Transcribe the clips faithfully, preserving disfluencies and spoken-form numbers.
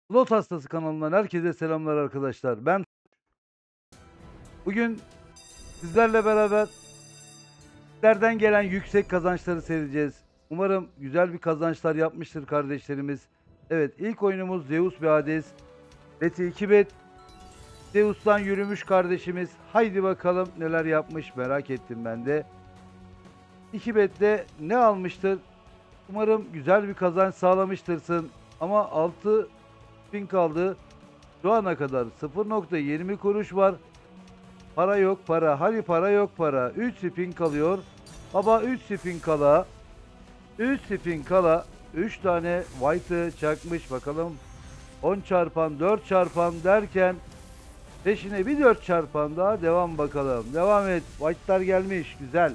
Slot Hastası kanalından herkese selamlar arkadaşlar. Ben bugün sizlerle beraber sizlerden gelen yüksek kazançları seyredeceğiz. Umarım güzel bir kazançlar yapmıştır kardeşlerimiz. Evet, ilk oyunumuz Zeus ve Hades. Beti iki bet. Zeus'tan yürümüş kardeşimiz. Haydi bakalım neler yapmış, merak ettim ben de. iki betle ne almıştır? Umarım güzel bir kazanç sağlamıştırsın. Ama altı bin kaldı. Şu ana kadar sıfır nokta yirmi kuruş var. Para yok para. Hani para yok para. üç spin kalıyor. Baba üç spin kala. üç spin kala. üç tane white'ı çakmış bakalım. on çarpan dört çarpan derken peşine bir dört çarpan daha devam bakalım. Devam et. White'lar gelmiş. Güzel.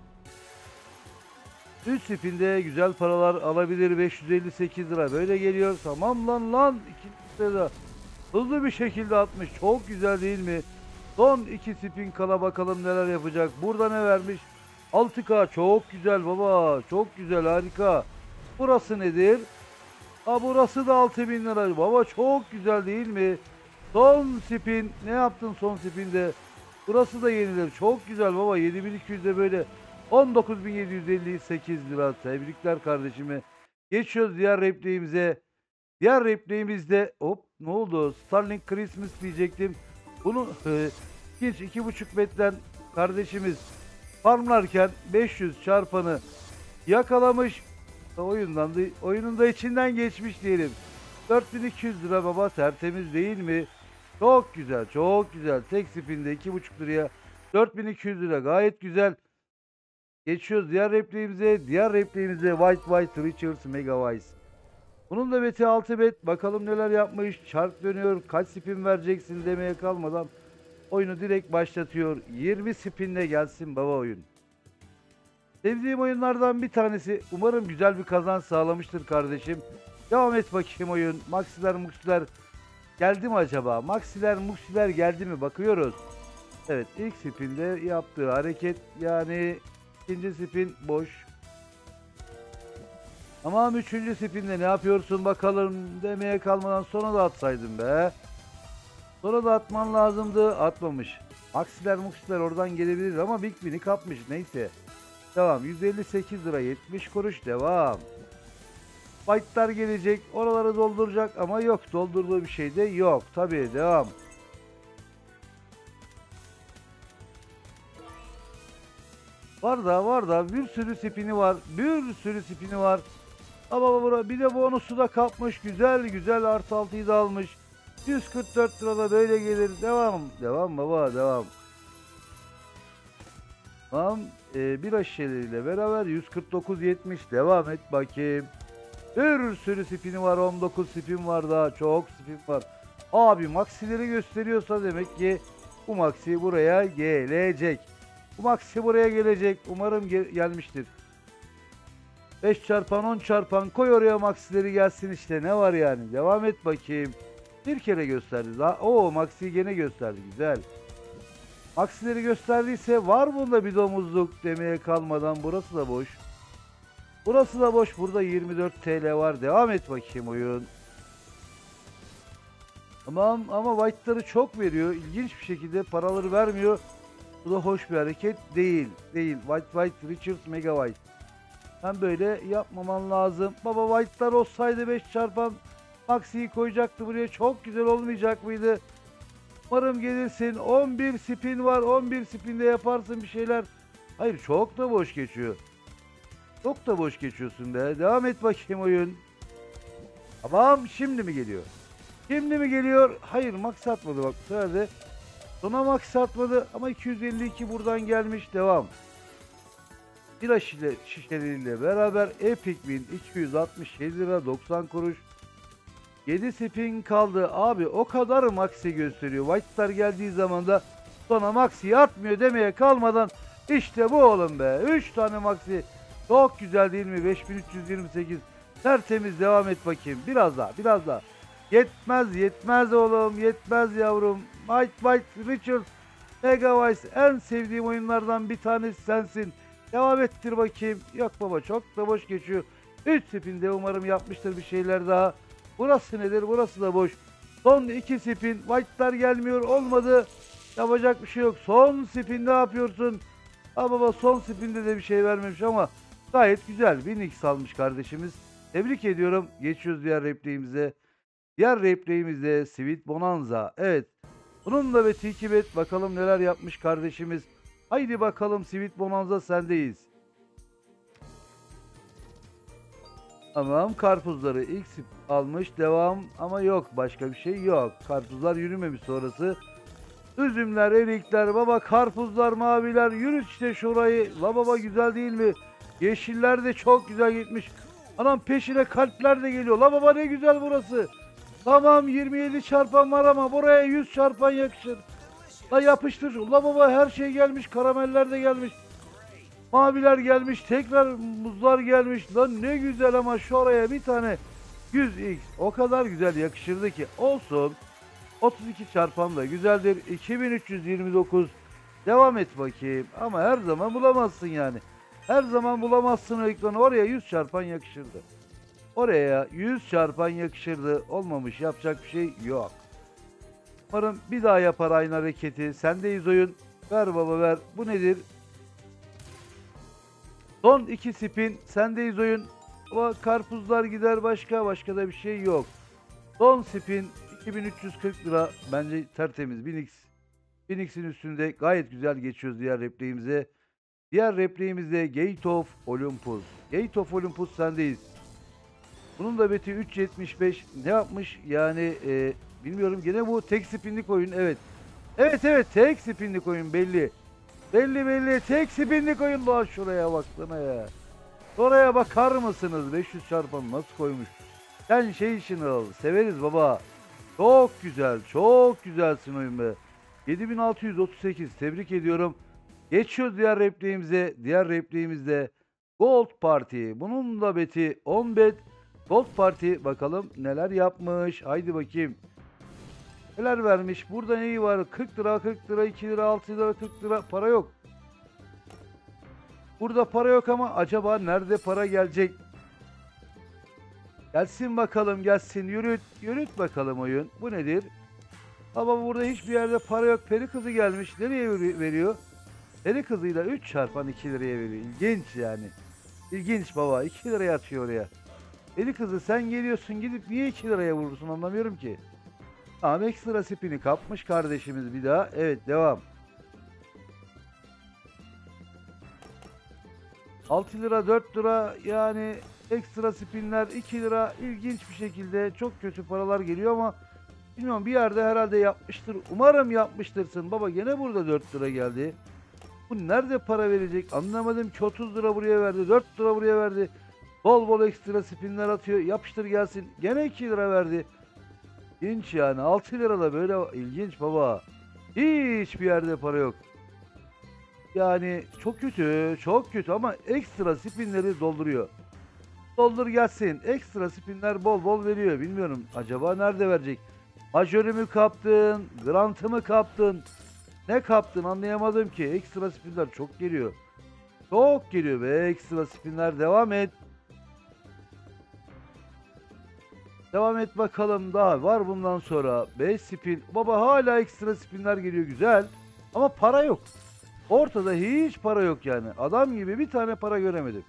üç spinde güzel paralar alabilir. beş yüz elli sekiz lira böyle geliyor. Tamam lan lan. İkinci sırada hızlı bir şekilde atmış. Çok güzel değil mi? Son iki spin kala bakalım neler yapacak. Burada ne vermiş? altı K çok güzel baba. Çok güzel, harika. Burası nedir? Ha, burası da altı bin lira. Baba çok güzel değil mi? Son spin. Ne yaptın son spinde? Burası da yenilir. Çok güzel baba. yedi bin iki yüzde böyle on dokuz bin yedi yüz elli sekiz lira. Tebrikler kardeşime. Geçiyoruz diğer repliğimize. Diğer repliğimizde hop ne oldu? Starlink Christmas diyecektim. Bunu e, hiç iki buçuk betten kardeşimiz farmlarken beş yüz çarpanı yakalamış. Oyundan da, oyunun da içinden geçmiş diyelim. dört bin iki yüz lira baba, tertemiz değil mi? Çok güzel, çok güzel. Tek spinde iki buçuk liraya dört bin iki yüz lira, gayet güzel. Geçiyoruz diğer repliğimize. Diğer repliğimize White White Richards Mega Wise. Bunun da beti altı bet. Bakalım neler yapmış. Çark dönüyor. Kaç spin vereceksin demeye kalmadan oyunu direkt başlatıyor. yirmi spinle gelsin baba oyun. Sevdiğim oyunlardan bir tanesi. Umarım güzel bir kazanç sağlamıştır kardeşim. Devam et bakayım oyun. Maxiler muxiler geldi mi acaba? Maxiler muxiler geldi mi? Bakıyoruz. Evet, ilk spinde yaptığı hareket, yani ikinci spin boş. Tamam, üçüncü spinde ne yapıyorsun bakalım demeye kalmadan sonra da atsaydın be. Sonra da atman lazımdı. Atmamış. Aksiler muksiler oradan gelebilir ama Big Win'i kapmış. Neyse. Devam. yüz elli sekiz lira yetmiş kuruş. Devam. Fight'lar gelecek. Oraları dolduracak ama yok. Doldurduğu bir şey de yok. Tabii devam. Var da var da bir sürü spini var. Bir sürü spini var. Ama bura bir de bonusu da kapmış. Güzel güzel artı altıyı da almış. yüz kırk dört lirada böyle gelir. Devam. Devam baba devam. Tamam. E, bira şişeleriyle beraber yüz kırk dokuz yetmiş. Devam et bakayım. Bir sürü spini var. on dokuz spin var daha. Çok spin var. Abi maksileri gösteriyorsa demek ki bu maksi buraya gelecek. Bu maksi buraya gelecek. Umarım gel gelmiştir. beş çarpan on çarpan koy oraya maksileri gelsin işte, ne var yani. Devam et bakayım. Bir kere gösterdi daha. Oo, maxiyi gene gösterdi, güzel. Maksileri gösterdiyse var bunda bir domuzluk demeye kalmadan burası da boş. Burası da boş. Burada yirmi dört T L var. Devam et bakayım oyun. Tamam ama white'ları çok veriyor. İlginç bir şekilde paraları vermiyor. Bu da hoş bir hareket değil. Değil. White White Richards Mega White. Ben böyle yapmaman lazım. Baba white'lar olsaydı beş çarpan maxiyi koyacaktı buraya. Çok güzel olmayacak mıydı? Umarım gelirsin. on bir spin var. on bir spinde yaparsın bir şeyler. Hayır, çok da boş geçiyor. Çok da boş geçiyorsun be. Devam et bakayım oyun. Tamam, şimdi mi geliyor? Şimdi mi geliyor? Hayır, max atmadı bak bu sefer de. Sona max atmadı ama iki yüz elli iki buradan gelmiş. Devam. Bira şişe, şişeleriyle beraber Epic Win iki yüz altmış yedi lira doksan kuruş. yedi spin kaldı. Abi o kadar maxi gösteriyor. White'lar geldiği zaman da sonra maxi atmıyor demeye kalmadan işte bu oğlum be. üç tane maxi. Çok güzel değil mi? beş bin üç yüz yirmi sekiz. Tertemiz, devam et bakayım. Biraz daha, biraz daha. Yetmez, yetmez oğlum. Yetmez yavrum. White White Richards Mega Wise, en sevdiğim oyunlardan bir tanesi sensin. Devam ettir bakayım. Yok baba, çok da boş geçiyor. üç spinde umarım yapmıştır bir şeyler daha. Burası nedir? Burası da boş. Son iki spin. White'lar gelmiyor. Olmadı. Yapacak bir şey yok. Son spin ne yapıyorsun? Ha baba, son spinde de bir şey vermemiş ama gayet güzel. bin x almış kardeşimiz. Tebrik ediyorum. Geçiyoruz diğer repliğimize. Diğer repliğimizde Sweet Bonanza. Evet. Bununla ve Tiki Bet bakalım neler yapmış kardeşimiz. Haydi bakalım Sweet Bonanza, sendeyiz. Tamam, karpuzları ilk sip almış, devam ama yok, başka bir şey yok. Karpuzlar yürümemiş sonrası. Üzümler, erikler, baba karpuzlar, maviler, yürüt işte şurayı. La baba, güzel değil mi? Yeşiller de çok güzel gitmiş. Anam, peşine kalpler de geliyor. La baba, ne güzel burası. Tamam, yirmi yedi çarpan var ama buraya yüz çarpan yakışır. La yapıştır. La baba, her şey gelmiş, karameller de gelmiş. Maviler gelmiş, tekrar muzlar gelmiş. Lan ne güzel, ama şu araya bir tane yüz x o kadar güzel yakışırdı ki. Olsun. otuz iki çarpan da güzeldir. iki bin üç yüz yirmi dokuz. Devam et bakayım. Ama her zaman bulamazsın yani. Her zaman bulamazsın o ekranı. Oraya yüz çarpan yakışırdı. Oraya yüz çarpan yakışırdı. Olmamış, yapacak bir şey yok. Umarım bir daha yapar aynı hareketi. Sendeyiz oyun. Ver baba, ver. Bu nedir? Son iki spin. Sendeyiz oyun. Ama karpuzlar gider, başka başka da bir şey yok. Son spin iki bin üç yüz kırk lira. Bence tertemiz. bin x. bin x'in üstünde gayet güzel geçiyoruz diğer repliğimize. Diğer repliğimizde Gate of Olympus. Gate of Olympus, sendeyiz. Bunun da beti üç yetmiş beş. Ne yapmış? Yani e, bilmiyorum. Gene bu tek spinlik oyun. Evet. Evet evet, tek spinlik oyun belli. Belli belli. Tek spinlik oyun. Lan şuraya baksana ya. Oraya bakar mısınız? beş yüz çarpan nasıl koymuş? Sensational. Severiz baba. Çok güzel. Çok güzelsin oyun be. yedi bin altı yüz otuz sekiz. Tebrik ediyorum. Geçiyoruz diğer repliğimize. Diğer repliğimizde Gold Party. Bunun da beti on bet. Gold Party, bakalım neler yapmış. Haydi bakayım. Neler vermiş? Burada neyi var? kırk lira, kırk lira, iki lira, altı lira, kırk lira. Para yok. Burada para yok ama acaba nerede para gelecek? Gelsin bakalım, gelsin. Yürüt. Yürüt bakalım oyun. Bu nedir? Ama burada hiçbir yerde para yok. Peri kızı gelmiş. Nereye veriyor? Peri kızıyla üç çarpan iki liraya veriyor. İlginç yani. İlginç baba. iki liraya atıyor oraya. Peri kızı, sen geliyorsun, gidip niye iki liraya vurursun, anlamıyorum ki. Tamam, ekstra spini kapmış kardeşimiz bir daha. Evet, devam. altı lira, dört lira, yani ekstra spinler iki lira, ilginç bir şekilde çok kötü paralar geliyor ama bilmiyorum, bir yerde herhalde yapmıştır. Umarım yapmıştırsın. Baba gene burada dört lira geldi. Bu nerede para verecek anlamadım ki. otuz lira buraya verdi, dört lira buraya verdi. Bol bol ekstra spinler atıyor. Yapıştır gelsin. Gene iki lira verdi. İlginç yani. altı lira da böyle ilginç baba. Hiçbir yerde para yok. Yani çok kötü, çok kötü ama ekstra spinleri dolduruyor. Doldur gelsin. Ekstra spinler bol bol veriyor. Bilmiyorum, acaba nerede verecek? Majörü mü kaptın? Grant'ı mı kaptın? Ne kaptın anlayamadım ki. Ekstra spinler çok geliyor. Çok geliyor ve ekstra spinler, devam et. Devam et bakalım, daha var bundan sonra. beş spin. Baba hala ekstra spinler geliyor, güzel. Ama para yok. Ortada hiç para yok yani. Adam gibi bir tane para göremedim.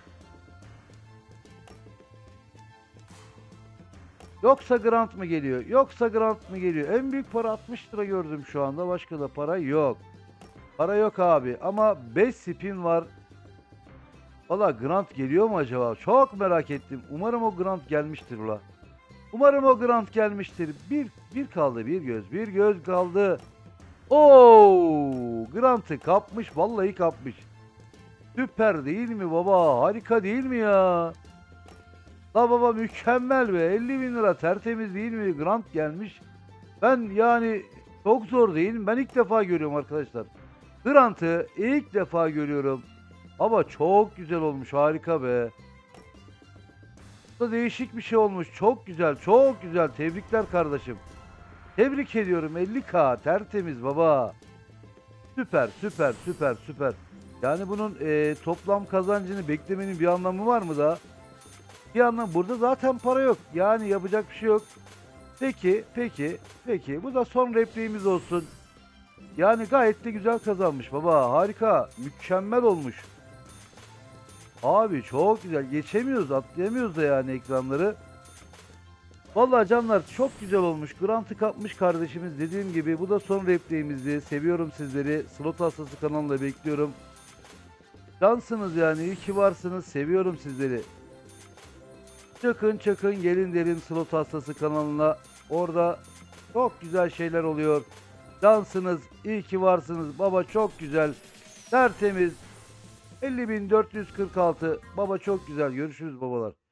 Yoksa grant mı geliyor? Yoksa grant mı geliyor? En büyük para altmış lira gördüm şu anda. Başka da para yok. Para yok abi. Ama beş spin var. Valla grant geliyor mu acaba? Çok merak ettim. Umarım o grant gelmiştir ula. Umarım o grant gelmiştir. Bir, bir kaldı, bir göz. Bir göz kaldı. Oo, grantı kapmış. Vallahi kapmış. Süper değil mi baba? Harika değil mi ya? La baba, mükemmel be. elli bin lira tertemiz değil mi? Grant gelmiş. Ben yani çok zor değil mi? Ben ilk defa görüyorum arkadaşlar. Grant'ı ilk defa görüyorum. Ama çok güzel olmuş. Harika be. Bu da değişik bir şey olmuş. Çok güzel. Çok güzel. Tebrikler kardeşim. Tebrik ediyorum. elli bin tertemiz baba. Süper süper süper süper. Yani bunun e, toplam kazancını beklemenin bir anlamı var mı da? Bir yandan burada zaten para yok. Yani yapacak bir şey yok. Peki, peki, peki. Bu da son repliğimiz olsun. Yani gayet de güzel kazanmış baba. Harika. Mükemmel olmuş. Abi çok güzel. Geçemiyoruz, atlayamıyoruz da yani ekranları. Vallahi canlar çok güzel olmuş. Grant'ı kapmış kardeşimiz. Dediğim gibi bu da son repliğimizdi. Seviyorum sizleri. Slot Hastası kanalında bekliyorum. Cansınız yani. İyi ki varsınız. Seviyorum sizleri. Çakın çakın gelin derim Slot Hastası kanalına. Orada çok güzel şeyler oluyor. Cansınız. İyi ki varsınız. Baba çok güzel. Tertemiz. elli bin dört yüz kırk altı. Baba çok güzel. Görüşürüz babalar.